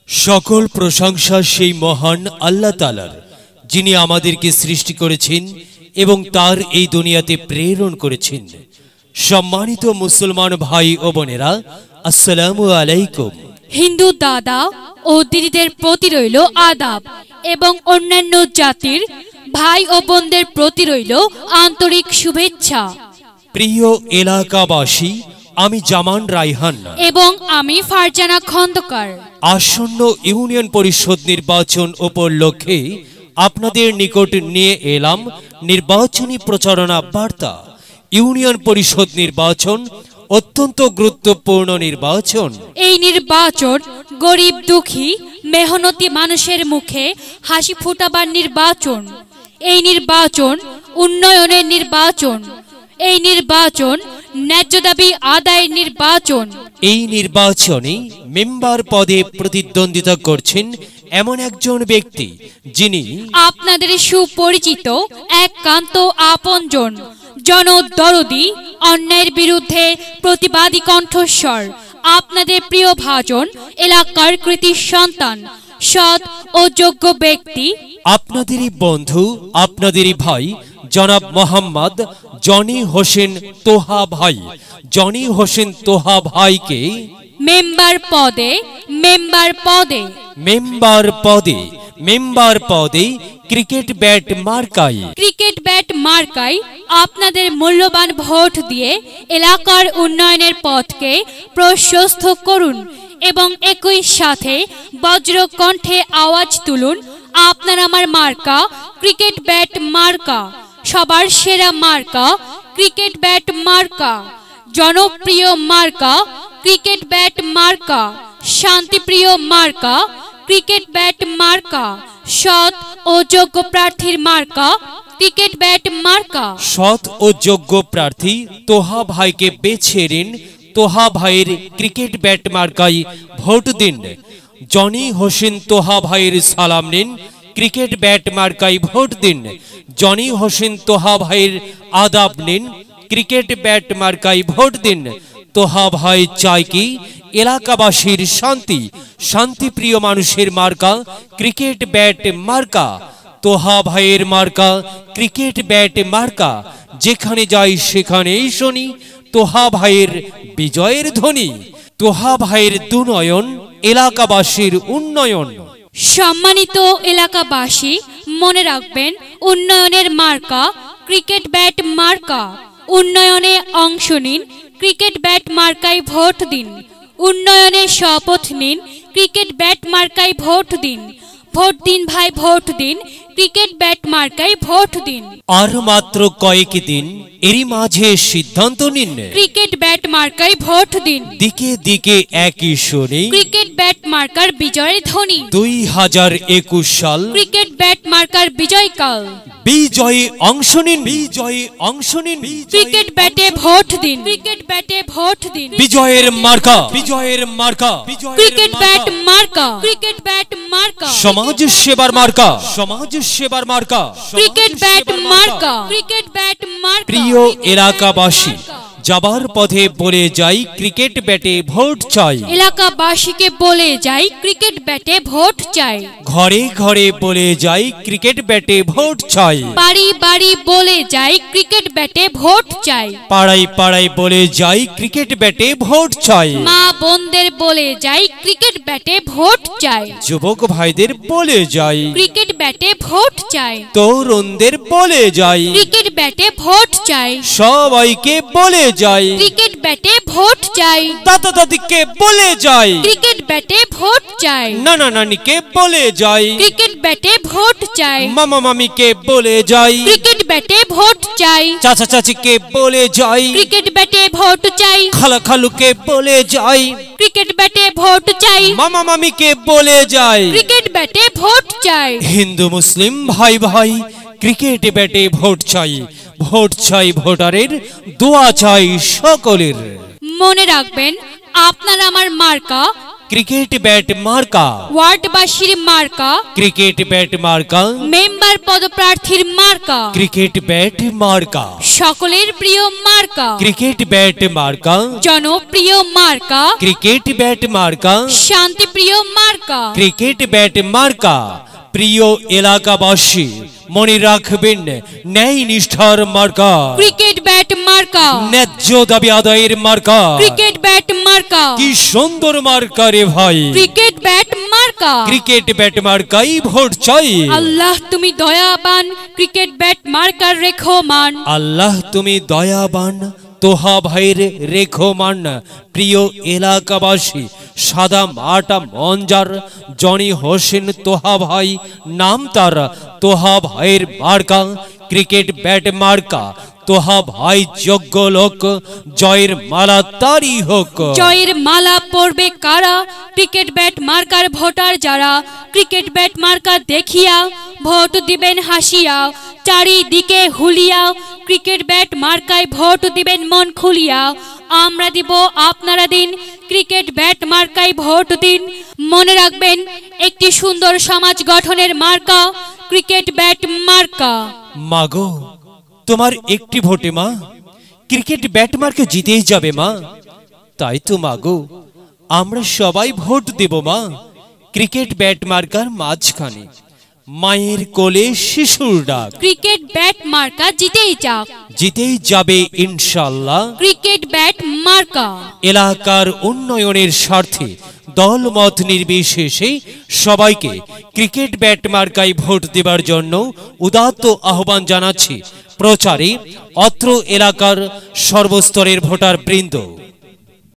সকল প্রশংসা সেই মহান আল্লাহ তাআলার, যিনি আমাদেরকে সৃষ্টি করেছেন এবং তার এই দুনিয়াতে প্রেরণ করেছেন। সম্মানিত মুসলমান ভাই ও বোনেরা, আসসালামু আলাইকুম। হিন্দু দাদা ও দিদিদের প্রতি রইল আদাব এবং অন্যান্য জাতির ভাই ও বোনদের প্রতি রইল আন্তরিক শুভেচ্ছা। প্রিয় এলাকাবাসী, আমি জামান রায়হান এবং আমি ফারজানা খন্দকার। আসন্ন ইউনিয়ন পরিষদ নির্বাচন উপলক্ষে আপনাদের নিকট নিয়ে এলাম নির্বাচনী প্রচারণা বার্তা। ইউনিয়ন পরিষদ নির্বাচন অত্যন্ত গুরুত্বপূর্ণ নির্বাচন। এই নির্বাচন গরিব দুঃখী মেহনতি মানুষের মুখে হাসি ফোটাবার নির্বাচন। এই নির্বাচন উন্নয়নের নির্বাচন। এই নির্বাচন ন্যায্য দাবি আদায়ের নির্বাচন। এই নির্বাচনে মেম্বার পদে প্রতিদ্বন্দ্বিতা করছেন এমন একজন ব্যক্তি, যিনি আপনাদের সুপরিচিত একান্ত আপনজন, জনদরদি, অন্যায়ের বিরুদ্ধে প্রতিবাদী কণ্ঠস্বর, আপনাদের প্রিয় ভাজন, এলাকার কৃতি সন্তান, সৎ ও যোগ্য ব্যক্তি, আপনাদেরই বন্ধু, আপনাদেরই ভাই জনাব মোহাম্মদ জনি হোসেন তোহা ভাই। জনি হোসেন তোহা ভাইকে মেম্বার পদে মেম্বার পদে মেম্বার পদে মেম্বার পদে ক্রিকেট ব্যাট মার্কায় ক্রিকেট ব্যাট মার্কায় আপনাদের মূল্যবান ভোট দিয়ে এলাকার উন্নয়নের পথকে প্রশস্ত করুন এবং একই সাথে বজ্র কণ্ঠে আওয়াজ তুলুন, আপনার আমার মার্কা ক্রিকেট ব্যাট মার্কা, সবার সেরা মার্কা ক্রিকেট ব্যাট মার্কা, জনপ্রিয় মার্কা ক্রিকেট ব্যাট মার্কা, শান্তিপ্রিয় মার্কা ক্রিকেট ব্যাট মার্কা, সৎ ও যোগ্য প্রার্থীর মার্কা ক্রিকেট ব্যাট মার্কা। সৎ ও যোগ্য প্রার্থী তোহা ভাইকে বেছে নিন। তোহা ভাইয়ের ক্রিকেট ব্যাট মার্কায় ভোট দিন। জনি হোসেন তোহা ভাইয়ের সালাম নিন, ক্রিকেট ব্যাট মার্কায় ভোট দিন। জনি হোসেন তোহা ভাইয়ের আদাব নিন, ক্রিকেট ব্যাট মার্কায় ভোট দিন। তোহা ভাই চায় কি এলাকাবাসীর শান্তি, শান্তিপ্রিয় মানুষের মার্কা ক্রিকেট ব্যাট মার্কা। তোহা ভাইয়ের মার্কা ক্রিকেট ব্যাট মার্কা। যেখানে যাই সেখানেই শুনি তোহা ভাইয়ের বিজয়ের ধ্বনি। তোহা ভাইয়ের দুনয়ন, এলাকাবাসীর উন্নয়ন। সম্মানিত এলাকাবাসী, মনে রাখবেন, উন্নয়নের মার্কা ক্রিকেট ব্যাট মার্কা। উন্নয়নে অংশ নিন, ক্রিকেট ব্যাট মার্কায় ভোট দিন। উন্নয়নের শপথ নিন, ক্রিকেট ব্যাট মার্কায় ভোট দিন। ভোট দিন ভাই, ভোট দিন, ক্রিকেট ব্যাট মার্কায় ভোট দিন। আর মাত্র কয়েক দিন, এরই মাঝে সিদ্ধান্ত নিন, ক্রিকেট ব্যাট মার্কায় ভোট দিন। দিকে দিকে একই শুনি ক্রিকেট ব্যাট মার্কার বিজয়ের ধ্বনি। 2021 সাল ক্রিকেট ব্যাট মার্কার বিজয়কাল। বিজয়ে অংশ নিন, বিজয়ে অংশ নিন। ক্রিকেট ব্যাটে ভোট দিন, ক্রিকেট ব্যাটে ভোট দিন। বিজয়ের মার্কা, বিজয়ের মার্কা, ক্রিকেট ব্যাট মার্কা, ক্রিকেট ব্যাট মার্কা। সমাজ সেবার মার্কা, সমাজ সেবার মার্কা, ক্রিকেট ব্যাট মার্কা, ক্রিকেট ব্যাট মার্কা। প্রিয় এলাকাবাসী, যাবার পথে বলে যাই ক্রিকেট ব্যাটে ভোট চাই। এলাকাবাসীকে বলে যাই ক্রিকেট ব্যাটে ভোট চাই। ঘরে ঘরে বলে যাই ক্রিকেট ব্যাটে ভোট চাই। বাড়ি বাড়ি বলে যাই ক্রিকেট ব্যাটে ভোট চাই। পাড়ায় পাড়ায় বলে যাই ক্রিকেট ব্যাটে ভোট চাই। মা বোনদের বলে যাই ক্রিকেট ব্যাটে ভোট চাই। যুবক ভাইদের বলে যাই ক্রিকেট ব্যাটে ভোট চাই। তরুণদের বলে যাই ক্রিকেট ব্যাটে ভোট চাই। সবাইকে বলে যাই ক্রিকেট ব্যাটে ভোট চাই। দাদা দাদিকে বলে যাই ক্রিকেট ব্যাটে ভোট চাই। নানা নানিকে বলে যাই ক্রিকেট ব্যাটে ভোট চাই। মামা মামিকে বলে যাই ক্রিকেট ব্যাটে ভোট চাই। চাচা চাচিকে বলে যাই ক্রিকেট ব্যাটে ভোট চাই। খালা খালুকে বলে যাই ক্রিকেট ব্যাটে ভোট চাই। মামা মামিকে বলে যাই ক্রিকেট ব্যাটে ভোট চাই। হিন্দু মুসলিম ভাই ভাই, ক্রিকেট ব্যাটে ভোট চাই। ভোট চাই ভোটারের, দোয়া চাই সকলের। মনে রাখবেন, আপনার আমার মার্কা ক্রিকেট ব্যাট মার্কা, ওয়ার্ডবাসীর মার্কা, ক্রিকেট ব্যাট মার্কা, মেম্বার পদপ্রার্থীর মার্কা, ক্রিকেট ব্যাট মার্কা, সকলের প্রিয় মার্কা, ক্রিকেট ব্যাট মার্কা, জনপ্রিয় মার্কা, ক্রিকেট ব্যাট মার্কা, শান্তিপ্রিয় মার্কা। ক্রিকেট ব্যাট মার্কা। প্রিয় এলাকাবাসী, মনে রাখবেন, ন্যায় নিষ্ঠার মার্কা, ক্রিকেট ব্যাট মার্কা, ন্যায্য দাবি আদায়ের মার্কা। ক্রিকেট ব্যাট মার্কা, কি সুন্দর মার্কা রে ভাই, ক্রিকেট ব্যাট মার্কা। ক্রিকেট ব্যাট মার্কাই ভোট চাই। আল্লাহ তুমি দয়াবান, ক্রিকেট ব্যাট মার্কার রেখো মান। আল্লাহ তুমি দয়াবান, তোহা ভাইয়ের রেখো মান। প্রিয় এলাকাবাসী, সাদা মাটা মঞ্জার জনি হোসেন তোহা ভাই নাম তার। তোহা ভাইয়ের মার্কা ক্রিকেট ব্যাট মার্কা। তোহা ভাই যোগ্য লোক, জয়ের মালা তারই হোক। জয়ের মালা পরবে কারা? ক্রিকেট ব্যাট মার্কার ভোটার যারা। ক্রিকেট ব্যাট মার্কা দেখিয়া ভোট দিবেন হাসিয়া, চারিদিকে হুলিয়া। ক্রিকেট ব্যাট মার্কায় ভোট দিবেন মন খুলিয়া। আমরা দিব আপনারা দিন, ক্রিকেট ব্যাট মার্কায় ভোট দিন। মনে রাখবেন, একটি সুন্দর সমাজ গঠনের মার্কা ক্রিকেট ব্যাট মার্কা। মাগো, তোমার একটি ভোটে মা ক্রিকেট ব্যাট মার্কে জিতেই যাবে মা। তাই তো মাগো, আমরা সবাই ভোট দেব মা ক্রিকেট ব্যাট মার্কার মাঝখানে। মায়ের কোলে শিশুর ডাক, ক্রিকেট ব্যাট মার্কা জিতেই যাক, জিতেই যাবে ইনশাআল্লাহ ক্রিকেট ব্যাট মার্কা। এলাকার উন্নয়নের স্বার্থে দলমত নির্বিশেষে সবাইকে ক্রিকেট ব্যাট মার্কায় ভোট দেবার জন্য উদাত্ত আহ্বান জানাচ্ছি। প্রচারে অত্র এলাকার সর্বস্তরের ভোটার বৃন্দ।